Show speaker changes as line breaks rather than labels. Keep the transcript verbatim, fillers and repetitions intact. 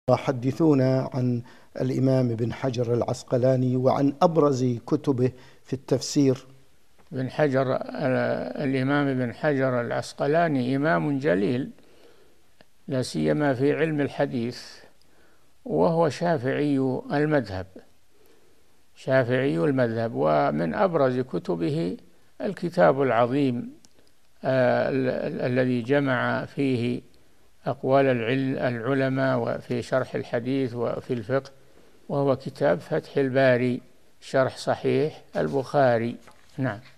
حدثونا عن الإمام ابن حجر العسقلاني وعن أبرز كتبه في التفسير.
ابن حجر الإمام ابن حجر العسقلاني إمام جليل، لا سيما في علم الحديث، وهو شافعي المذهب شافعي المذهب ومن أبرز كتبه الكتاب العظيم آه الذي جمع فيه أقوال العلماء وفي شرح الحديث وفي الفقه، وهو كتاب فتح الباري شرح صحيح البخاري. نعم.